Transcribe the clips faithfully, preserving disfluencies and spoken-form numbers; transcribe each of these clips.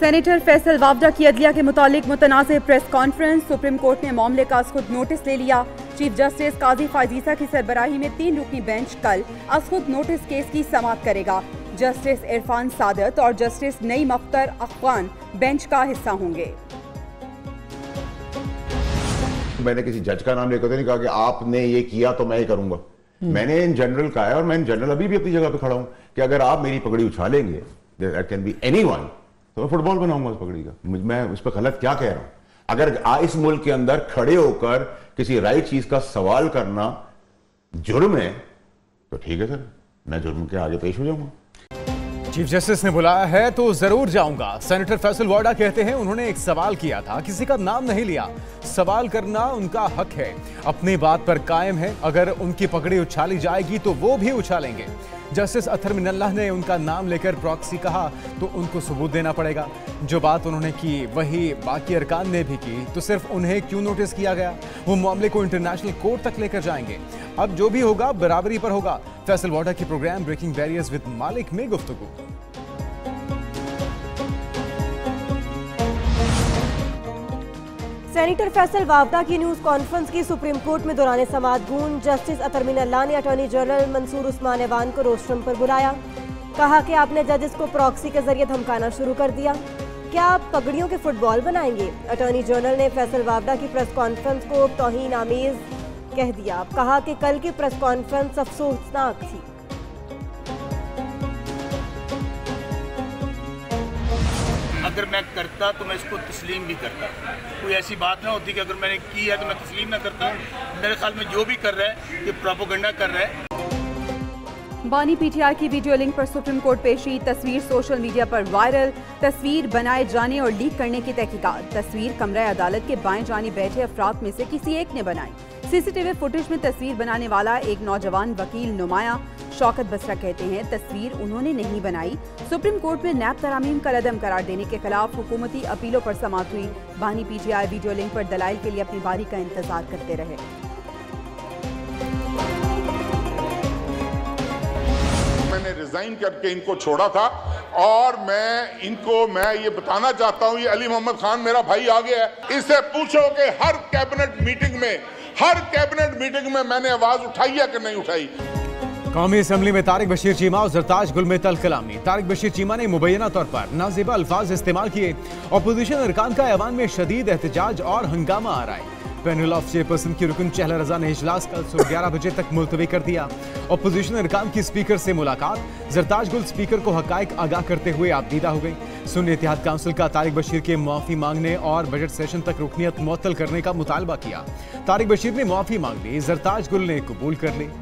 Senator Faisal Vawda की अदलिया के मुतालिक मुतनाज़ प्रेस कॉन्फ्रेंस। सुप्रीम कोर्ट ने मामले का खुद नोटिस ले लिया। चीफ जस्टिस काजी फायजीसा की सरबराही में तीन रुकनी बेंच कल खुद नोटिस केस की समाअत करेगा। जस्टिस इरफान सादत और जस्टिस नईम अख्तर अखवान बेंच का हिस्सा होंगे। मैंने किसी जज का नाम लेकर तो नहीं कहा कि आपने ये किया तो मैं ये करूंगा। मैंने इन जनरल कहा है और मैं इन जनरल अभी भी अपनी जगह पे खड़ा हूं कि अगर आप मेरी पगड़ी उछालेंगे, दैट कैन बी एनीवन, तो मैं फुटबॉल बनाऊंगा उस पगड़ी का। मैं उस पर गलत क्या कह रहा हूं? अगर इस मुल्क के अंदर खड़े होकर किसी राइट चीज का सवाल करना जुर्म है तो ठीक है सर, मैं जुर्म के आगे पेश हो जाऊंगा। चीफ जस्टिस ने बुलाया है तो जरूर जाऊंगा। सेनेटर फैसल वावडा कहते हैं उन्होंने एक सवाल किया था, किसी का नाम नहीं लिया। सवाल करना उनका हक है, अपनी बात पर कायम है। अगर उनकी पगड़ी उछाली जाएगी तो वो भी उछालेंगे। जस्टिस अतर मिनल्लाह ने उनका नाम लेकर प्रॉक्सी कहा तो उनको सबूत देना पड़ेगा। जो बात उन्होंने की वही बाकी अरकान ने भी की, तो सिर्फ उन्हें क्यों नोटिस किया गया? वो मामले को इंटरनेशनल कोर्ट तक लेकर जाएंगे। अब जो भी होगा बराबरी पर होगा। फैसल वावडा की प्रोग्राम ब्रेकिंग बैरियर्स विद मालिक में गुफ्तगू। सेनेटर फैसल वावडा की न्यूज कॉन्फ्रेंस की सुप्रीम कोर्ट में दौरान समाअत गूंज। जस्टिस अतर मिनल्लाह ने अटॉर्नी जनरल मंसूर उस्मान ऐवान को रोस्ट्रम पर बुलाया। कहा कि आपने जजेस को प्रॉक्सी के जरिए धमकाना शुरू कर दिया। क्या आप पगड़ियों के फुटबॉल बनाएंगे? अटॉर्नी जनरल ने फैसल वावडा की प्रेस कॉन्फ्रेंस को तौहीन आमेज कह दिया। कहा कि कल की प्रेस कॉन्फ्रेंस अफसोसनाक थी। अगर मैं करता तो मैं इसको तस्लीम भी करता। कोई ऐसी बात ना होती कि अगर मैंने की है तो मैं तस्लीम ना करता। मेरे ख्याल में जो भी कर रहा है ये प्रोपेगेंडा कर रहा है। बानी पीटीआई की वीडियो लिंक पर सुप्रीम कोर्ट पेशी। तस्वीर सोशल मीडिया पर वायरल। तस्वीर बनाए जाने और लीक करने की तहकीकात। तस्वीर कमरा अदालत के बाएं जानी बैठे अफराद में से किसी एक ने बनाई। सीसीटीवी फुटेज में तस्वीर बनाने वाला एक नौजवान वकील नुमाया शौकत बसरा कहते हैं तस्वीर उन्होंने नहीं बनाई। सुप्रीम कोर्ट में नैब तरामीम का लदम करार देने के खिलाफ हुकूमती अपीलों पर समाअत हुई। बानी पीटीआई वीडियो लिंक पर दलाइल के लिए अपनी बारी का इंतजार करते रहे। मैंने रिजाइन करके इनको छोड़ा था और मैं इनको मैं ये बताना चाहता हूँ, ये अली मोहम्मद खान मेरा भाई आ गया है। इससे पूछो कि हर कैबिनेट मीटिंग में हर कैबिनेट मीटिंग में मैंने आवाज उठाई है कि नहीं उठाई। कौमी असम्बली में तारिक बशीर चीमा और जरताज गुल में तल कलामी। तारिक बशीर चीमा ने मुबैना तौर पर नाज़ेबा अल्फाज इस्तेमाल किए। अपोजिशन अरकान का ऐवान में शदीद एहतजाज और हंगामा आ रहा है। पैनल ऑफ चेयरपर्सन की रुकन चहला रजा ने इजलास कल सुबह ग्यारह बजे तक मुलतवी कर दिया। अपोजिशन अरकान की स्पीकर से मुलाकात। जरताज गुल स्पीकर को हकायक आगाह करते हुए आबदीदा हो गई। सुन्नी इत्तेहाद काउंसिल का तारिक बशीर के मुआफी मांगने और बजट सेशन तक रुकनियत मुअत्तल करने का मुतालबा किया। तारिक बशीर ने मुआफी मांग ली, जरताज गुल ने कबूल कर ली।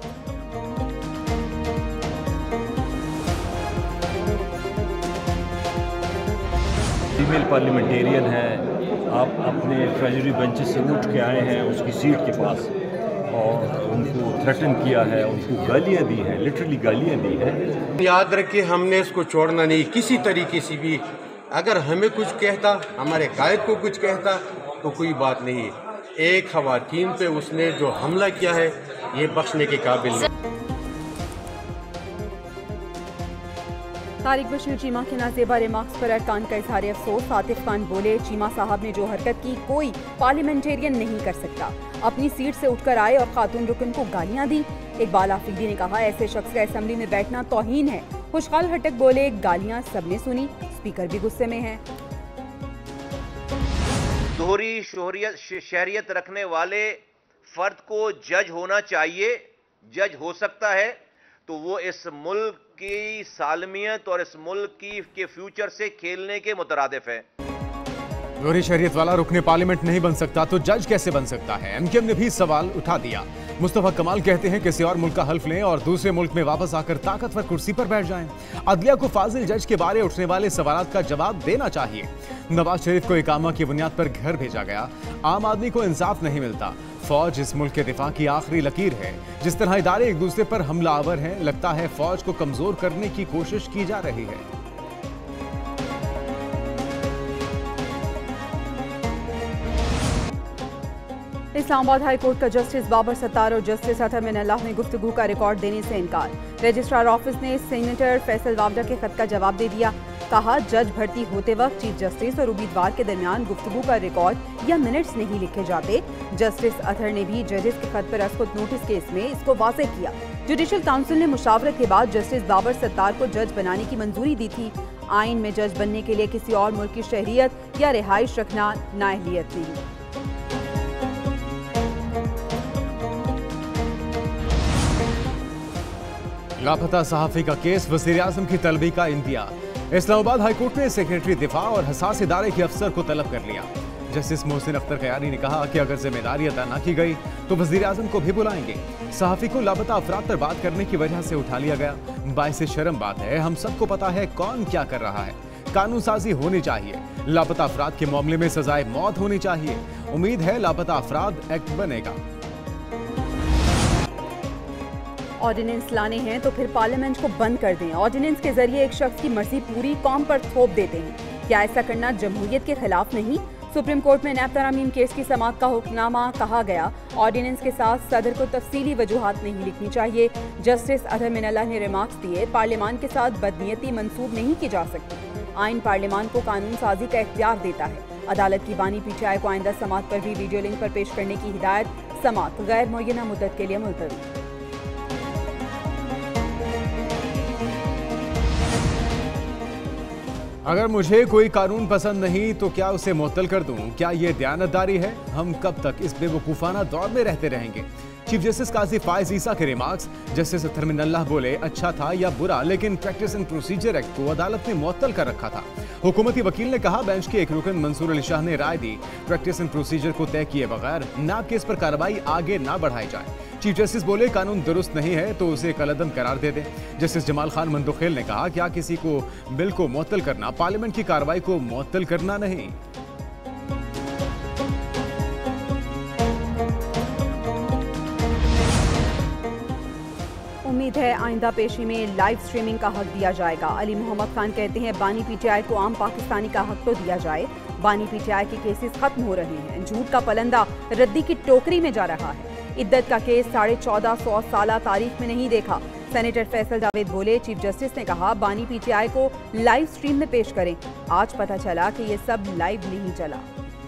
फीमेल पार्लियामेंटेरियन है, आप अपने ट्रेजरी बेंच से उठ के आए हैं उसकी सीट के पास और उनको थ्रेटन किया है, उनको गालियाँ दी हैं, लिटरली गालियाँ दी हैं। याद रखिए हमने इसको छोड़ना नहीं किसी तरीके से भी। अगर हमें कुछ कहता, हमारे कायद को कुछ कहता तो कोई बात नहीं। एक खवातीन पे उसने जो हमला किया है ये बख्शने के काबिल नहीं। तारिक बशीर चीमा के नाज़ेबा रिमार्क्स पर अरकान का इजहार अफसोस। आतिफ खान बोले चीमा साहब ने जो हरकत की कोई पार्लियामेंटेरियन नहीं कर सकता। अपनी सीट से उठकर आए और खातून रुकन को गालियां दी। इकबाल आफरीदी ने कहा ऐसे शख्स का असेंबली में बैठना तौहीन है। खुशहाल हटक बोले गालियां सबने सुनी, स्पीकर भी गुस्से में है। दोहरी शहरियत रखने वाले फर्द को जज होना चाहिए। जज हो सकता है तो वो इस मुल्क की सालमियत और इस मुल्क की के फ्यूचर से खेलने के मुतरादिफ है। दोहरी शहरियत वाला रुकने पार्लियामेंट नहीं बन सकता तो जज कैसे बन सकता है? एमकेएम ने भी सवाल उठा दिया। मुस्तफा कमाल कहते हैं किसी और मुल्क का हल्फ लें और दूसरे मुल्क में वापस आकर ताकतवर कुर्सी पर बैठ जाएं। अदलिया को फाजिल जज के बारे उठने वाले सवालात का जवाब देना चाहिए। नवाज शरीफ को इकामा की बुनियाद पर घर भेजा गया। आम आदमी को इंसाफ नहीं मिलता। फौज इस मुल्क के दिफा की आखिरी लकीर है। जिस तरह इदारे एक दूसरे पर हमलावर हैं, लगता है फौज को कमजोर करने की कोशिश की जा रही है। इस्लामाबाद हाई कोर्ट का जस्टिस बाबर सत्तार और जस्टिस अतर मिनल्लाह ने गुफ्तगू का रिकॉर्ड देने से इनकार। रजिस्ट्रार ऑफिस ने सेनेटर फैसल वावडा के खत का जवाब दे दिया। कहा, जज भर्ती होते वक्त चीफ जस्टिस और उम्मीदवार के दरमियान गुफ्तगू का रिकॉर्ड या मिनट्स नहीं लिखे जाते। जस्टिस अतहर ने भी जजेस के खत पर अस्कुत नोटिस केस में इसको वाज़ेह किया। जुडिशल काउंसिल ने मुशावरत के बाद जस्टिस बाबर सत्तार को जज बनाने की मंजूरी दी थी। आइन में जज बनने के लिए किसी और मुल्क की शहरियत या रिहाइश रखना नाअहलियत नहीं। लापता सहाफी का केस, वज़ीर आज़म की तलबी का इंदिया। इस्लामाबाद हाईकोर्ट ने सेक्रेटरी दिफा और हसास इदारे के अफसर को तलब कर लिया। जस्टिस मोहसिन अख्तर कयानी ने कहा कि अगर जिम्मेदारी अदा न की गई तो वज़ीर आज़म को भी बुलाएंगे। सहाफी को लापता अफराद पर बात करने की वजह से उठा लिया गया। बाइसे शर्म बात है, हम सबको पता है कौन क्या कर रहा है। कानून साजी होनी चाहिए। लापता अफराद के मामले में सजाए मौत होनी चाहिए। उम्मीद है लापता अफराद एक्ट बनेगा। ऑर्डिनेंस लाने हैं तो फिर पार्लियामेंट को बंद कर दें। ऑर्डिनेंस के जरिए एक शख्स की मर्जी पूरी कौम पर थोप देते हैं। क्या ऐसा करना जमहूरियत के खिलाफ नहीं? सुप्रीम कोर्ट में नैब तरामीम केस की समाअत का हुक्मनामा। कहा गया, ऑर्डिनेंस के साथ सदर को तफसीली वजूहात नहीं लिखनी चाहिए। जस्टिस अतहर मिनल्लाह ने रिमार्क्स दिए, पार्लियामान के साथ बदनीयती मंसूब नहीं की जा सकती। आइन पार्लियामान को कानून साजी का इख्तियार देता है। अदालत की बानी पीटीआई को आइंदा समाअत पर भी वीडियो लिंक पर पेश करने की हिदायत। समाअत गैर मुअय्यना मुद्दत के लिए मुलतवी। अगर मुझे कोई कानून पसंद नहीं तो क्या उसे मुअत्तल कर दूं? क्या ये दयानतदारी है? हम कब तक इस बेवकूफ़ाना दौर में रहते रहेंगे? चीफ जस्टिस काजी फायज ईसा के रिमार्क्स। जस्टिस अतहर मिनल्लाह बोले, अच्छा था या बुरा, लेकिन प्रैक्टिस एंड प्रोसीजर एक्ट को अदालत ने मुअत्तल कर रखा था। हुकूमती वकील ने कहा, बेंच के एक रुकन मंसूर अली शाह ने राय दी, प्रैक्टिस एंड प्रोसीजर को तय किए बगैर नाब केस पर कार्रवाई आगे ना बढ़ाई जाए। चीफ जस्टिस बोले, कानून दुरुस्त नहीं है तो उसे कलअदम करार दे दें। जस्टिस जमाल खान मंदुखेल ने कहा, क्या किसी को बिल को मुअत्तल करना पार्लियामेंट की कार्रवाई को मुअत्तल करना नहीं? उम्मीद है आइंदा पेशी में लाइव स्ट्रीमिंग का हक दिया जाएगा। अली मोहम्मद खान कहते हैं, बानी पीटीआई को आम पाकिस्तानी का हक तो दिया जाए। बानी पीटीआई के केसेस खत्म हो रहे हैं। झूठ का पलंदा रद्दी की टोकरी में जा रहा है। इद्दत का केस साढ़े चौदह सौ साल तारीख में नहीं देखा। सेनेटर फैसल जावेद बोले, चीफ जस्टिस ने कहा, बानी पीटीआई को लाइव स्ट्रीम में पेश करें। आज पता चला कि ये सब लाइव नहीं चला।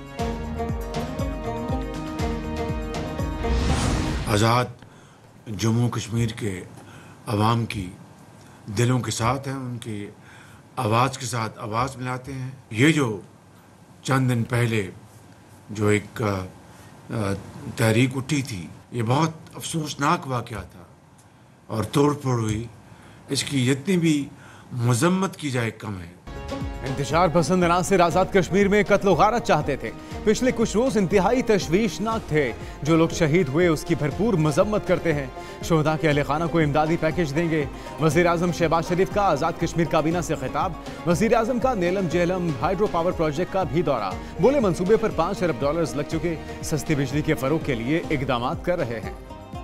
आज़ाद जम्मू कश्मीर के अवाम की दिलों के साथ हैं, उनकी आवाज़ के साथ आवाज़ मिलाते हैं। ये जो चंद दिन पहले जो एक तहरीक उठी थी, ये बहुत अफसोसनाक वाक़या था और तोड़ फोड़ हुई। इसकी जितनी भी मजम्मत की जाए कम है। इंतशार पसंद अनासिर आज़ाद कश्मीर में कत्ल गारत चाहते थे। पिछले कुछ रोज इंतहाई तशवीशनाक थे। जो लोग शहीद हुए उसकी भरपूर मजम्मत करते हैं। शोहदा के अहले खाना को इमदादी पैकेज देंगे। वज़ीर आज़म शहबाज शरीफ का आज़ाद कश्मीर काबीना से खिताब। वज़ीर आज़म का Neelum Jhelum hydro power project का भी दौरा। बोले, मंसूबे पर पाँच अरब डॉलर्स लग चुके। सस्ती बिजली के फरोग के लिए इकदाम कर रहे हैं।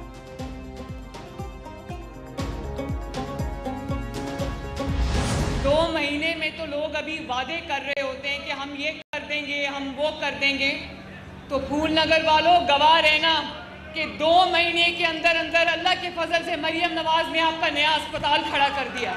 दो महीने में तो लोग अभी वादे कर रहे होते हैं कि हम ये कर देंगे, हम वो कर देंगे। तो फूल नगर वालों, गवाह रहना कि दो महीने के अंदर अंदर अल्लाह के फजल से मरियम नवाज ने आपका नया अस्पताल खड़ा कर दिया।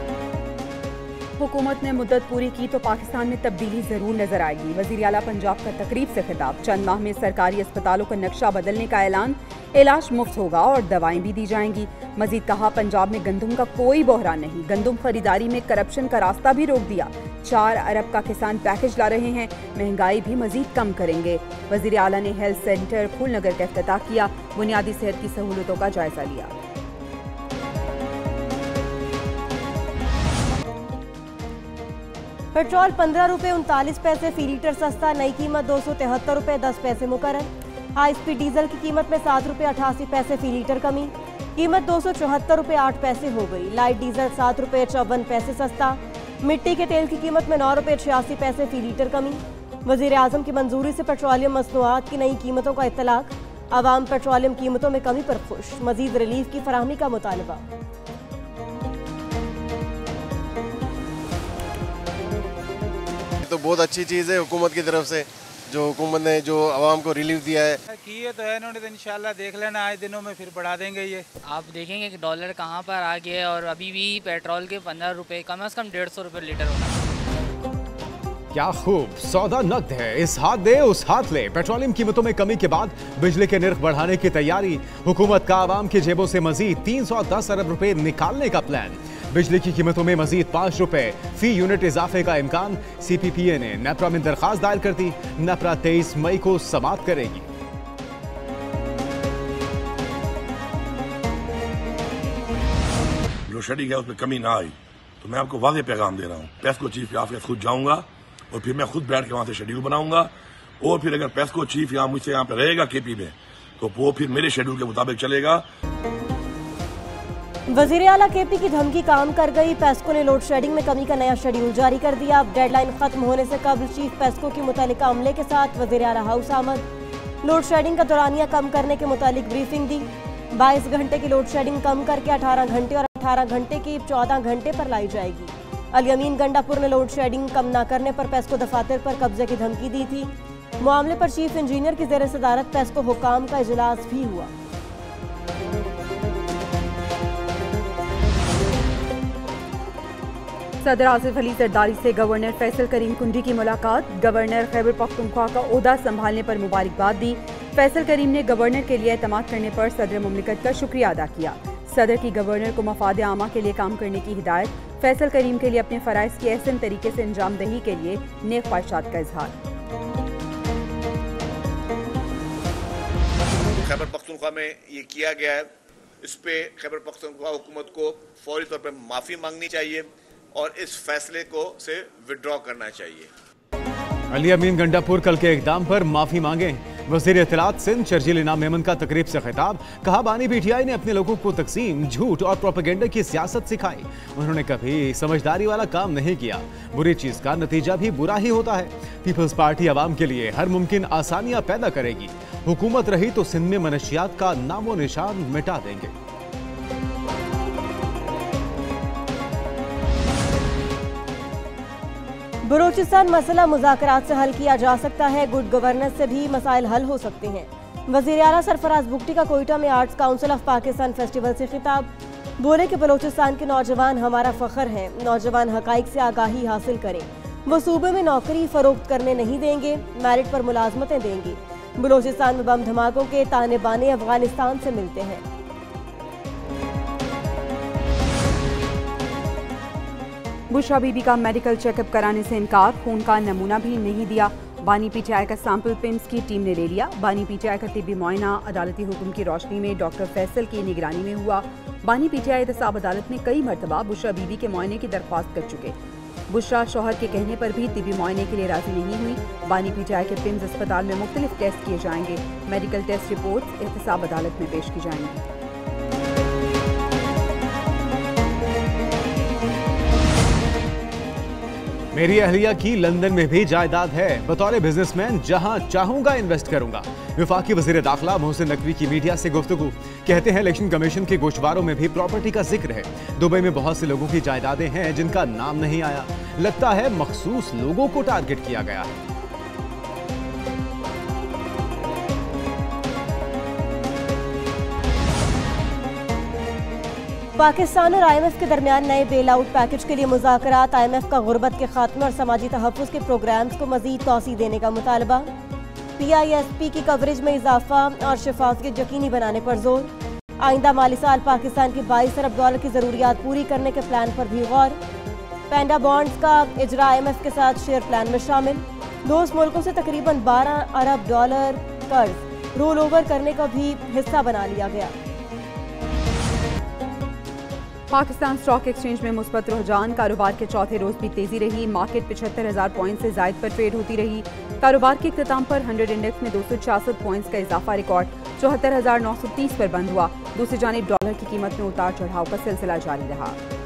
हुकूमत ने मुद्दत पूरी की तो पाकिस्तान में तब्दीली जरूर नजर आएगी। वज़ीर आला पंजाब का तकरीब से खिताब। चंद माह में सरकारी अस्पतालों का नक्शा बदलने का ऐलान। इलाज मुफ्त होगा और दवाएं भी दी जाएंगी। मजीद कहा, पंजाब में गंदम का कोई बहरान नहीं। गंदम खरीदारी में करप्शन का रास्ता भी रोक दिया। चार अरब का किसान पैकेज ला रहे हैं। महंगाई भी मजीद कम करेंगे। वज़ीर आला ने हेल्थ सेंटर फूलनगर का इफ्तिताह किया। बुनियादी सेहत की सहूलतों का जायजा लिया। पेट्रोल पंद्रह रुपये उनतालीस पैसे फी लीटर सस्ता। नई कीमत दो सौ तिहत्तर रुपये दस पैसे मुकर्रर। हाई स्पीड डीजल की कीमत में सात रुपये अठासी पैसे फी लीटर कमी। कीमत दो सौ चौहत्तर रुपये आठ पैसे हो गई। लाइट डीजल सात रुपये चौवन पैसे सस्ता। मिट्टी के तेल की कीमत में नौ रुपये छियासी पैसे फी लीटर कमी। वज़ीर आज़म की मंजूरी से पेट्रोलियम मसनूआत की नई कीमतों का इत्तलाक। आवाम पेट्रोलियम कीमतों में कमी पर खुश। मजीद रिलीफ की फराहमी का मुतालबा। तो बहुत अच्छी चीज़ है हुकूमत की तरफ से, जो हुकूमत ने जो आवाम को रिलीफ दिया है। किए तो है इन्होंने, तो इंशाल्लाह देख लेना आए दिनों में फिर बढ़ा देंगे ये। आप देखेंगे कि डॉलर कहाँ पर आ गया है और अभी भी पेट्रोल के पंद्रह रुपये कम से कम डेढ़ सौ रुपये लीटर होना। क्या खूब सौदा नकद है, इस हाथ दे उस हाथ ले। पेट्रोलियम कीमतों में कमी के बाद बिजली के निर्ख बढ़ाने की तैयारी। हुकूमत का आवाम की जेबों से मजीद तीन सौ दस अरब रुपए निकालने का प्लान। बिजली की कीमतों में मजीद पांच रुपए फी यूनिट इजाफे का इम्कान। सीपीपीए ने नेपरा में दरखास्त दायर कर दी। नेपरा तेईस मई को समाप्त करेगी। लोड शेडिंग है उसमें कमी ना आई तो मैं आपको वादे पैगाम दे रहा हूँ। पेस्को चीफ के ऑफिस खुद जाऊंगा और फिर मैं खुद बैठ के वहां से शेड्यूल बनाऊंगा और फिर अगर पेस्को चीफ यहाँ मुझसे यहाँ पे रहेगा केपी में तो वो फिर मेरे शेड्यूल के मुताबिक चलेगा। वजीर आला केपी की धमकी काम कर गई। पेस्को ने लोड शेडिंग में कमी का नया शेड्यूल जारी कर दिया। अब डेडलाइन खत्म होने से कबल चीफ पेस्को की मुतल्लिका अमले के साथ वजीर आला हाउस आमद। लोड शेडिंग का दौरानिया कम करने के मुतालिक ब्रीफिंग दी। बाईस घंटे की लोड शेडिंग कम करके अठारह घंटे और अठारह घंटे की चौदह घंटे पर लाई जाएगी। अल-यमीन गंडापुर ने लोड शेडिंग कम न करने पर पेस्को दफातर पर कब्जे की धमकी दी थी। मामले पर चीफ इंजीनियर की जेर सदारत पेस्को हुकाम का इजलास भी हुआ। सदर आसिफ अली जरदारी से गवर्नर फैसल करीम कुंडी की मुलाकात। गवर्नर खैबर पख्तूनख्वा का ओहदा संभालने पर मुबारकबाद दी। फैसल करीम ने गवर्नर के लिए एतमाद करने पर सदर मुमलिकत का शुक्रिया अदा किया। सदर की गवर्नर को मफाद आमा के लिए काम करने की हिदायत। फैसल करीम के लिए अपने फराइज की एहसन तरीके से अंजाम दही के लिए नेक ख्वाहिशात का इजहार। खैबर पख्तूनख्वा में ये किया गया है, इस पे खैबर पख्तूनख्वा हुकूमत को फौरी तौर पर माफी मांगनी चाहिए और इस फैसले को से विड्रॉ करना चाहिए। अल-यमीन गंडापुर कल के इकदाम पर माफी मांगे। वज़ीर इत्तलात सिंध शर्जील इनाम मेमन का तकरीब से खिताब। कहा बानी पीटीआई ने अपने लोगों को तकसीम, झूठ और प्रोपेगेंडा की सियासत सिखाई। उन्होंने कभी समझदारी वाला काम नहीं किया। बुरी चीज का नतीजा भी बुरा ही होता है। पीपल्स पार्टी आवाम के लिए हर मुमकिन आसानियां पैदा करेगी। हुकूमत रही तो सिंध में मनशियात का नामो निशान मिटा देंगे। बलूचिस्तान मसला मुज़ाकरात से हल किया जा सकता है। गुड गवर्नेंस से भी मसाइल हल हो सकते हैं। वज़ीर आला सरफराज बुगटी का कोयटा में arts council of Pakistan festival से खिताब। बोले कि बलूचिस्तान के नौजवान हमारा फख्र हैं। नौजवान हकाइक से आगाही हासिल करें। वो सूबे में नौकरी फरोख्त करने नहीं देंगे, मेरिट पर मुलाजमतें देंगे। बलूचिस्तान में बम धमाकों के ताने बाने अफगानिस्तान से मिलते हैं। बुशरा बीबी का मेडिकल चेकअप कराने से इनकार। खून का नमूना भी नहीं दिया। बानी पीटीआई का सैंपल पिम्स की टीम ने ले लिया। बानी पीटीआई का तिब्बी मुआयना अदालती हुक्म की रोशनी में डॉक्टर फैसल की निगरानी में हुआ। बानी पीटीआई एहतसाब अदालत में कई मरतबा बुशरा बीबी के मुआयने की दरख्वास्त कर चुके। बुशरा शौहर के कहने पर भी तिब्बी मुआयने के लिए राजी नहीं हुई। बानी पीटीआई के पिम्स अस्पताल में मुख्तलिफ टेस्ट किए जाएंगे। मेडिकल टेस्ट रिपोर्ट एहतसाब अदालत में पेश की जाएंगी। मेरी अहलिया की लंदन में भी जायदाद है। बतौर बिजनेसमैन जहां चाहूंगा इन्वेस्ट करूंगा। वफाकी वजीर दाखिला मोहसिन नकवी की मीडिया से गुफ्तगू। कहते हैं इलेक्शन कमीशन के गोशवारों में भी प्रॉपर्टी का जिक्र है। दुबई में बहुत से लोगों की जायदादें हैं जिनका नाम नहीं आया। लगता है मखसूस लोगों को टारगेट किया गया है। पाकिस्तान और आईएमएफ के दरमियान नए बेल आउट पैकेज के लिए मुज़ाकरात। आईएमएफ का गुर्बत के खात्मे और समाजी तहफ़्फ़ुज़ के प्रोग्राम्स को मज़ीद तौसी देने का मुतालबा। पीआईएसपी की कवरेज में इजाफा और शफाफियत यकीनी बनाने पर जोर। आइंदा माली साल पाकिस्तान की बाईस अरब डॉलर की ज़रूरियात पूरी करने के प्लान पर भी गौर। पैंडा बॉन्ड्स का इजरा आईएमएफ के साथ शेयर प्लान में शामिल। दोस्त मुल्कों से तकरीबन बारह अरब डॉलर कर्ज रोल ओवर करने का भी हिस्सा बना लिया गया। पाकिस्तान स्टॉक एक्सचेंज में मुस्बत रुझान। कारोबार के चौथे रोज भी तेजी रही। मार्केट पिछहत्तर हजार पॉइंट से जायद पर ट्रेड होती रही। कारोबार के इख्तिताम पर हंड्रेड इंडेक्स में दो सौ छियासठ पॉइंट्स का इजाफा रिकॉर्ड चौहत्तर हजार नौ सौ तीस पर बंद हुआ। दूसरी जानिब डॉलर की कीमत में उतार चढ़ाव का सिलसिला जारी रहा।